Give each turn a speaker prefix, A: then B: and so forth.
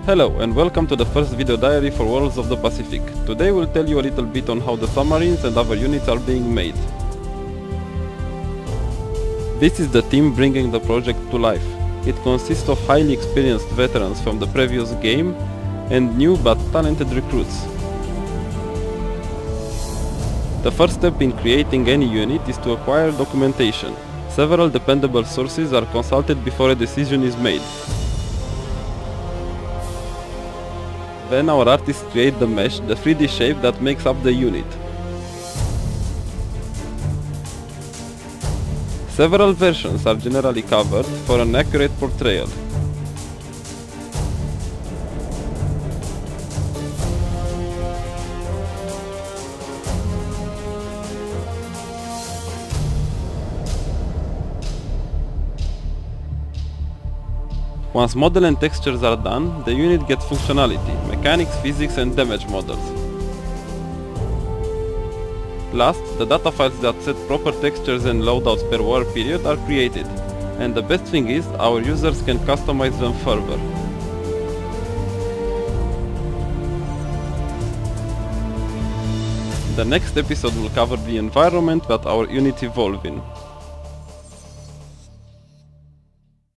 A: Hello and welcome to the first video diary for Worlds of the Pacific. Today we'll tell you a little bit on how the submarines and other units are being made. This is the team bringing the project to life. It consists of highly experienced veterans from the previous game and new but talented recruits. The first step in creating any unit is to acquire documentation. Several dependable sources are consulted before a decision is made. Then our artists create the mesh, the 3D shape that makes up the unit. Several versions are generally covered for an accurate portrayal. Once model and textures are done, the unit gets functionality, mechanics, physics and damage models. Last, the data files that set proper textures and loadouts per war period are created, and the best thing is, our users can customize them further. The next episode will cover the environment that our units evolve in.